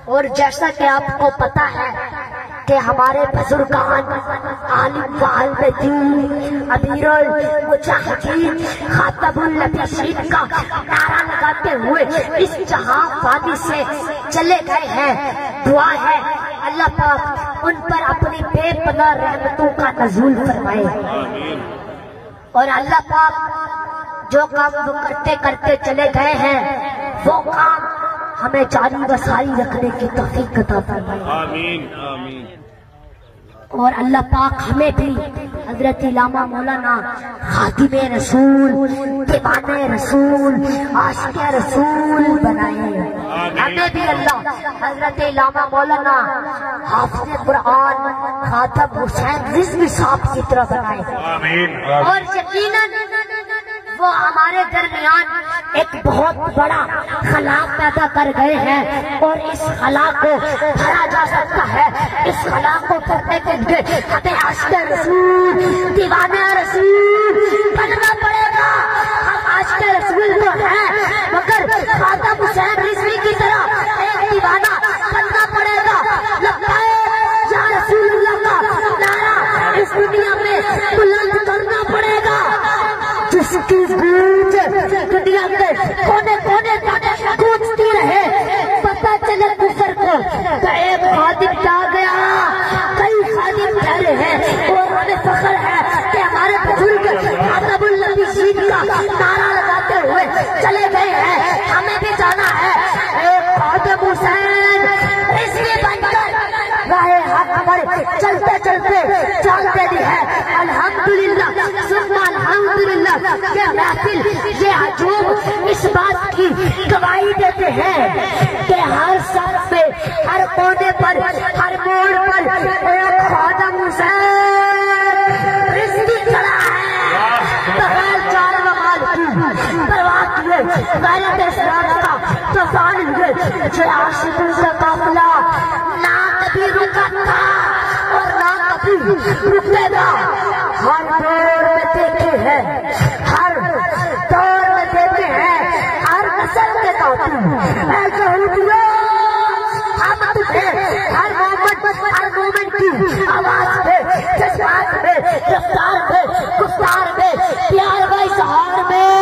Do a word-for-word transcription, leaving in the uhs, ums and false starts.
اور جیسا کہ آپ کو پتا ہے کہ ہمارے بزرگان عالم و عالم دین امیر المجاہدین خاتم النبیین کا نعرہ لگاتے ہوئے اس جہاں وادی سے چلے گئے ہیں، دعا ہے اللہ پاک ان پر اپنی بے پناہ رحمتوں کا نزول فرمائے، اور اللہ پاک جو کام وہ کرتے کرتے چلے گئے ہیں وہ کام ہمیں جاری و ساری رکھنے کی توفیق عطا فرمائے، آمین آمین۔ اور اللہ پاک ہمیں بھی حضرت علامہ مولانا خادم رسول، دیوان رسول، عاشق رسول بنائے، ہمیں بھی اللہ حضرت علامہ مولانا حافظ قرآن خاتم حسین رضوی صاحب کی طرح بنائے، اور یقیناً وہ ہمارے درمیان ایک بہت بڑا خلا پیدا کر گئے ہیں، اور اس خلا کو بھرا جا سکتا ہے۔ اس خلا کو کرنے کے لیے ہمیں عاشق رسول، دیوانہ رسول بننا پڑے گا۔ ہم عاشق رسول تو ہیں مگر خاتم حسین رضوی کی طرح ایک دیوانہ بننا پڑے گا۔ لبیک یا رسول اللہ کا نعرہ اس دنیا میں بلند کرنا پڑے گا، جس کی گونج دنیا کے کونے کونے تک گونجتی رہے، پتہ چلے کفر کو تو ایک خادم جا گیا، کئی خادم جا رہے ہیں، اور ہمیں فخر ہے کہ ہمارے بزرگ خاتم النبیین کا نعرہ لگاتے ہوئے چلے گئے ہیں، ہمیں بھی جانا ہے ایک خاتم حسین رضوی بن کر راہ حق پر چلتے چلتے چلتے بھی ہے۔ الحمدللہ ثم الحمدللہ کہ محفل یہ ہجوم اس بات کی گواہی دیتے ہیں کہ ہر سب پہ، ہر کونے پر، ہر موڑ پر ایک خاتم حسین رضوی کھڑا ہے، بغیر جان و مال کی پرواہ کیے غیرت اسلام کا طوفان ہوئے، جو عاشقوں کا قافلہ نہ کبھی رکا تھا اور نہ کبھی رکے گا۔ ہر دور میں دیکھے ہیں، ہر دور میں دیکھے ہیں، ہر نسل کے قاتل اے یہودیوں، ہم تمہیں ہر مومنٹ ہر مومنٹ کی آواز میں، جذبات میں، رفتار میں، گفتار میں، پیار و اظہار میں